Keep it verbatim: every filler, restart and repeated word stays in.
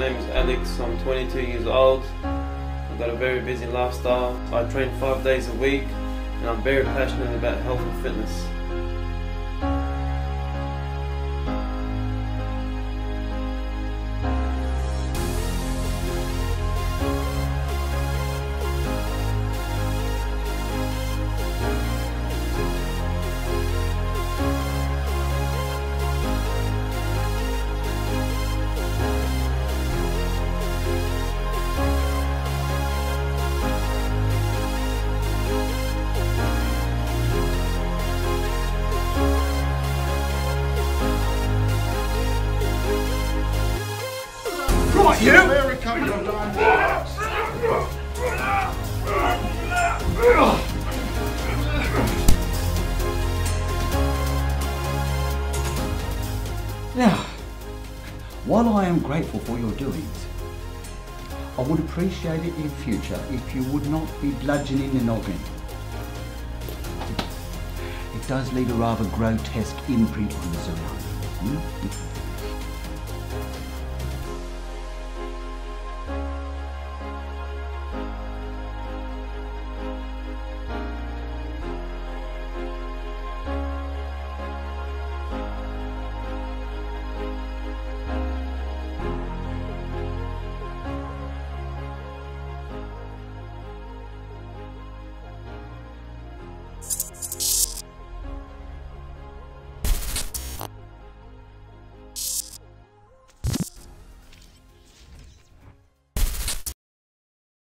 name is Alex, I'm twenty-two years old. I've got a very busy lifestyle. I train five days a week and I'm very passionate about health and fitness. Right, you! America, you Now, while I am grateful for your doings, I would appreciate it in future if you would not be bludgeoning the noggin. It does leave a rather grotesque imprint on the surroundings. Hmm?